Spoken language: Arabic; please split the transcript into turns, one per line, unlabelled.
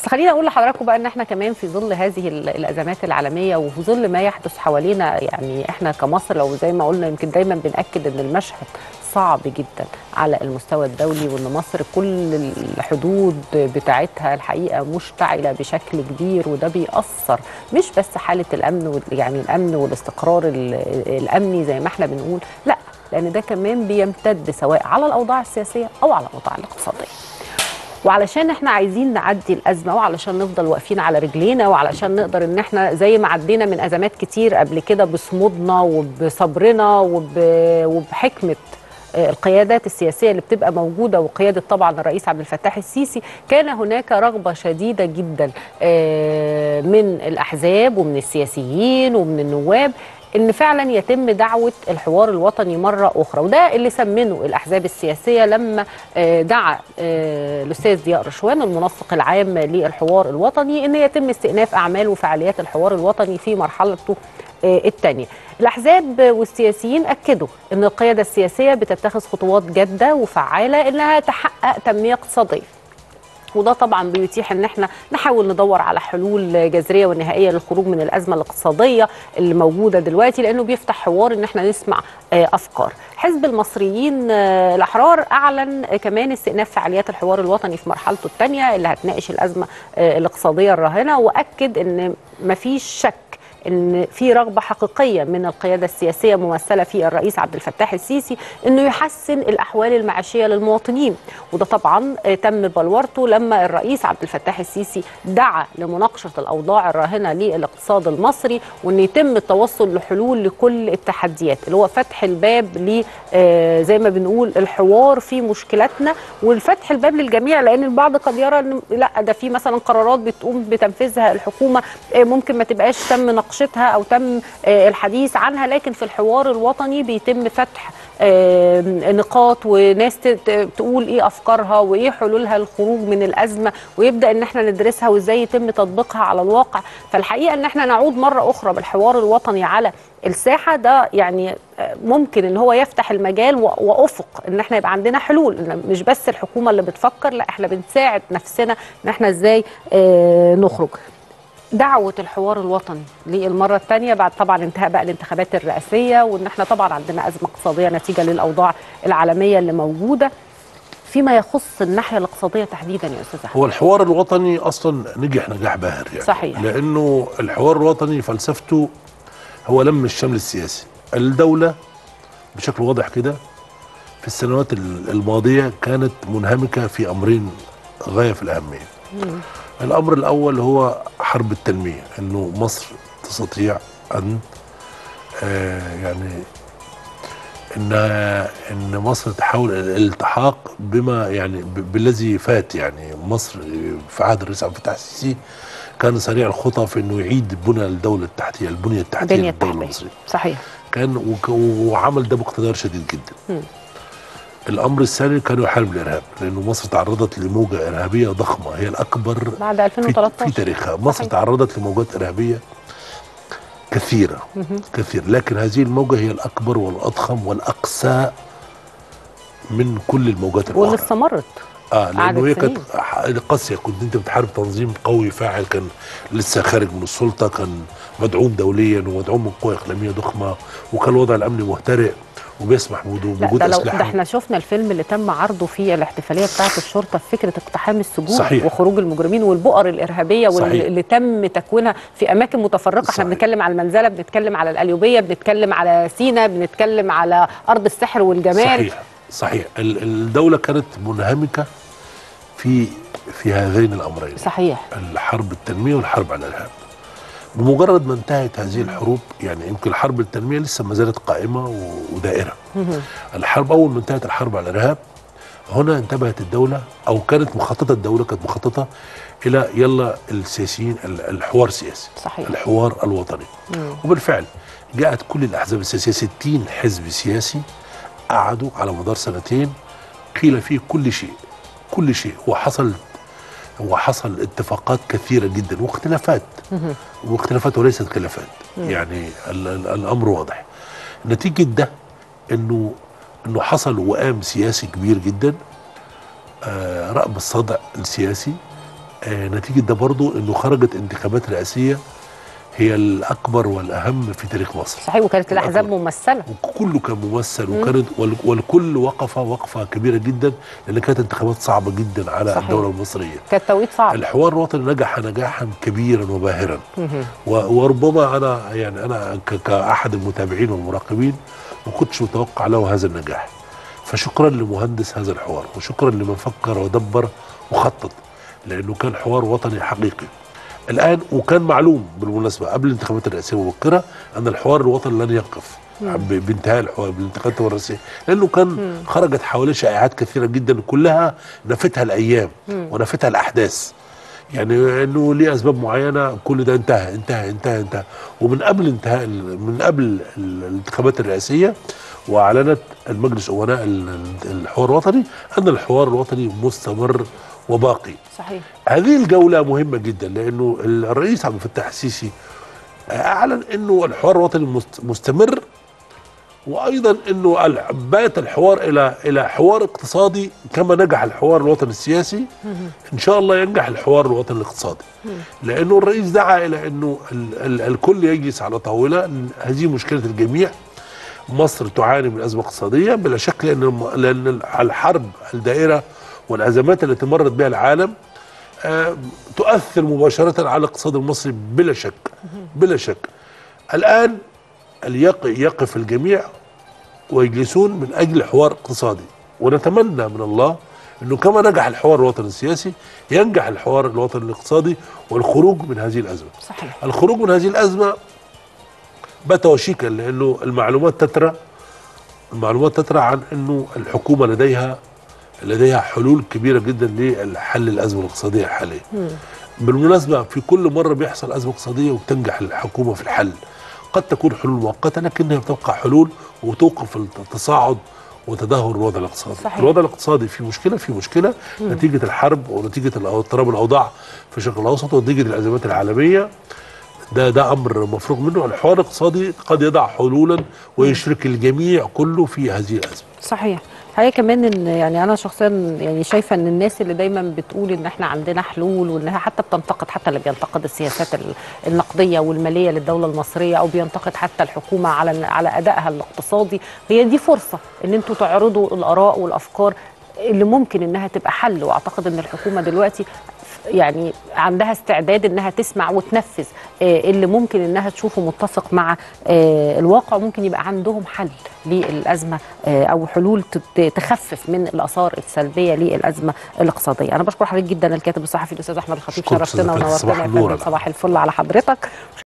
خلينا اقول لحضراتكم بقى ان احنا كمان في ظل هذه الازمات العالميه وفي ظل ما يحدث حوالينا، يعني احنا كمصر لو زي ما قلنا يمكن دايما بنأكد ان المشهد صعب جدا على المستوى الدولي، وان مصر كل الحدود بتاعتها الحقيقه مشتعله بشكل كبير، وده بيأثر مش بس حاله الامن يعني الامن والاستقرار الامني زي ما احنا بنقول، لا، لان ده كمان بيمتد سواء على الاوضاع السياسيه او على الاوضاع الاقتصاديه. وعلشان احنا عايزين نعدي الازمه، وعلشان نفضل واقفين على رجلينا، وعلشان نقدر ان احنا زي ما عدينا من ازمات كتير قبل كده بصمودنا وبصبرنا وبحكمه القيادات السياسيه اللي بتبقى موجوده، وقياده طبعا الرئيس عبد الفتاح السيسي، كان هناك رغبه شديده جدا من الاحزاب ومن السياسيين ومن النواب ان فعلا يتم دعوه الحوار الوطني مره اخرى. وده اللي سمنه الاحزاب السياسيه لما دعا الاستاذ ضياء رشوان المنسق العام للحوار الوطني ان يتم استئناف اعمال وفعاليات الحوار الوطني في مرحلته الثانيه. الاحزاب والسياسيين اكدوا ان القياده السياسيه بتتخذ خطوات جاده وفعاله انها تحقق تنميه اقتصاديه، وده طبعا بيتيح ان احنا نحاول ندور على حلول جذريه ونهائيه للخروج من الازمه الاقتصاديه اللي موجوده دلوقتي، لانه بيفتح حوار ان احنا نسمع افكار. حزب المصريين الاحرار اعلن كمان استئناف فعاليات الحوار الوطني في مرحلته الثانيه اللي هتناقش الازمه الاقتصاديه الراهنه، واكد ان مفيش شك ان في رغبه حقيقيه من القياده السياسيه ممثله في الرئيس عبد الفتاح السيسي انه يحسن الاحوال المعيشيه للمواطنين، وده طبعا تم بلورته لما الرئيس عبد الفتاح السيسي دعا لمناقشه الاوضاع الراهنه للاقتصاد المصري، وان يتم التوصل لحلول لكل التحديات، اللي هو فتح الباب ل زي ما بنقول الحوار في مشكلاتنا، والفتح الباب للجميع، لان البعض قد يرى ان لا، ده في مثلا قرارات بتقوم بتنفيذها الحكومه ممكن ما تبقاش تم نقاشها او تم الحديث عنها، لكن في الحوار الوطني بيتم فتح نقاط وناس تقول ايه افكارها وايه حلولها للخروج من الازمه، ويبدا ان احنا ندرسها وازاي يتم تطبيقها على الواقع. فالحقيقه ان احنا نعود مره اخرى بالحوار الوطني على الساحه، ده يعني ممكن ان هو يفتح المجال وافق ان احنا يبقى عندنا حلول، مش بس الحكومه اللي بتفكر، لا، احنا بنساعد نفسنا ان احنا ازاي نخرج. دعوة الحوار الوطني للمرة الثانية بعد طبعا انتهاء بقى الانتخابات الرئاسية، وان احنا طبعا عندنا أزمة اقتصادية نتيجة للأوضاع العالمية اللي موجودة. فيما يخص الناحية الاقتصادية تحديدا يا أستاذ أحمد،
هو الحوار الوطني أصلا نجح نجاح باهر يعني،
صحيح،
لأنه الحوار الوطني فلسفته هو لم الشمل السياسي. الدولة بشكل واضح كده في السنوات الماضية كانت منهمكة في أمرين غاية في الأهمية. الأمر الأول هو حرب التنمية، أنه مصر تستطيع أن يعني ان مصر تحاول الالتحاق بما يعني بالذي فات. يعني مصر في عهد الرئيس عبد الفتاح السيسي كان سريع الخطى في انه يعيد بنى الدوله التحتيه، البنيه التحتيه للدوله المصريه.
صحيح.
كان وعمل ده باقتدار شديد جدا. الامر الثاني كان يحارب الارهاب، لانه مصر تعرضت لموجه ارهابيه ضخمه هي الاكبر
بعد 2013
في تاريخها. مصر تعرضت لموجات ارهابيه كثيرة كثير، لكن هذه الموجة هي الأكبر والأضخم والأقسى من كل الموجات الأخرى،
واللي استمرت
لأنه هي كانت قاسية. كنت أنت بتحارب تنظيم قوي فاعل كان لسه خارج من السلطة، كان مدعوم دوليا ومدعوم من قوى إقليمية ضخمة، وكان الوضع الأمني مهترئ وبيسمح بوجود أسلحة.
ده احنا شفنا الفيلم اللي تم عرضه في الاحتفاليه بتاعه الشرطه في فكره اقتحام السجون،
صحيح،
وخروج المجرمين والبؤر الارهابيه واللي تم تكوينها في اماكن متفرقه.
صحيح.
احنا بنتكلم على المنزله، بنتكلم على القليوبيه، بنتكلم على سينا، بنتكلم على ارض السحر والجمال.
صحيح صحيح. الدوله كانت منهمكه في هذين الامرين،
صحيح،
الحرب التنميه والحرب على الارهاب. بمجرد ما انتهت هذه الحروب، يعني يمكن حرب التنميه لسه ما زالت قائمه ودائره. الحرب اول ما انتهت الحرب على الارهاب، هنا انتبهت الدوله، او كانت مخططه الدوله، كانت مخططه الى يلا السياسيين الحوار السياسي،
صحيح،
الحوار الوطني. وبالفعل جاءت كل الاحزاب السياسيه، 60 حزب سياسي قعدوا على مدار سنتين، قيل فيه كل شيء كل شيء، وحصل اتفاقات كثيرة جدا واختلافات وليست خلافات. يعني الأمر واضح. نتيجة ده انه حصل وئام سياسي كبير جدا، رأب الصدع السياسي نتيجه ده برضو انه خرجت انتخابات رئاسيه هي الاكبر والاهم في تاريخ مصر.
صحيح، وكانت الاحزاب ممثله
وكله كان ممثل، وكانت والكل وقفه كبيره جدا، لان كانت انتخابات صعبه جدا على
صحيح.
الدوله المصريه.
كان توقيت صعب.
الحوار الوطني نجح نجاحا كبيرا وباهرا. وربما انا كاحد المتابعين والمراقبين ما كنتش متوقع له هذا النجاح. فشكرا لمهندس هذا الحوار، وشكرا لمن فكر ودبر وخطط، لانه كان حوار وطني حقيقي. الان وكان معلوم بالمناسبه قبل الانتخابات الرئاسيه المبكره ان الحوار الوطني لن يقف بانتهاء الحوار بالانتخابات الرئاسيه، لانه كان خرجت حواليه شائعات كثيره جدا كلها نفتها الايام ونفتها الاحداث. يعني انه ليه اسباب معينه كل ده انتهى انتهى انتهى انتهى. ومن قبل الانتخابات الرئاسيه واعلنت المجلس امناء الحوار الوطني ان الحوار الوطني مستمر وباقي.
صحيح.
هذه الجولة مهمة جدا، لأنه الرئيس عبد الفتاح السيسي أعلن أنه الحوار الوطني مستمر، وأيضا أنه بات الحوار إلى حوار اقتصادي كما نجح الحوار الوطني السياسي. إن شاء الله ينجح الحوار الوطني الاقتصادي، لأنه الرئيس دعا إلى أنه الكل يجلس على طاولة. هذه مشكلة الجميع. مصر تعاني من أزمة اقتصادية بلا شك، لأن الحرب الدائرة والأزمات التي مرت بها العالم تؤثر مباشرة على الاقتصاد المصري بلا شك بلا شك. الآن يقف الجميع ويجلسون من أجل حوار اقتصادي، ونتمنى من الله أنه كما نجح الحوار الوطني السياسي ينجح الحوار الوطني الاقتصادي والخروج من هذه الأزمة.
صحيح.
الخروج من هذه الأزمة بات وشيكا، لأنه المعلومات تترى عن أنه الحكومة لديها حلول كبيرة جدا لحل الأزمة الاقتصادية الحالية. بالمناسبة في كل مرة بيحصل أزمة اقتصادية وبتنجح الحكومة في الحل. قد تكون حلول مؤقتة لكنها بتبقى حلول وتوقف التصاعد وتدهور الوضع الاقتصادي.
صحيح.
الوضع الاقتصادي في مشكلة نتيجة الحرب ونتيجة اضطراب الأوضاع في الشرق الأوسط ونتيجة الأزمات العالمية. ده أمر مفروغ منه. الحوار الاقتصادي قد يضع حلولا ويشرك الجميع كله في هذه الأزمة.
صحيح. هي كمان ان يعني انا شخصيا يعني شايفه ان الناس اللي دايما بتقول ان احنا عندنا حلول، وانها حتى بتنتقد، حتى اللي بينتقد السياسات النقديه والماليه للدوله المصريه، او بينتقد حتى الحكومه على ادائها الاقتصادي، هي دي فرصه ان انتوا تعرضوا الاراء والافكار اللي ممكن انها تبقى حل. واعتقد ان الحكومه دلوقتي يعني عندها استعداد انها تسمع وتنفذ اللي ممكن انها تشوفه متسق مع الواقع، ممكن يبقى عندهم حل للازمه او حلول تخفف من الاثار السلبيه للازمه الاقتصاديه. انا بشكر حضرتك جدا الكاتب الصحفي الاستاذ احمد الخطيب، شرفتنا ونورتنا.
صباح النور.
صباح الفل على حضرتك.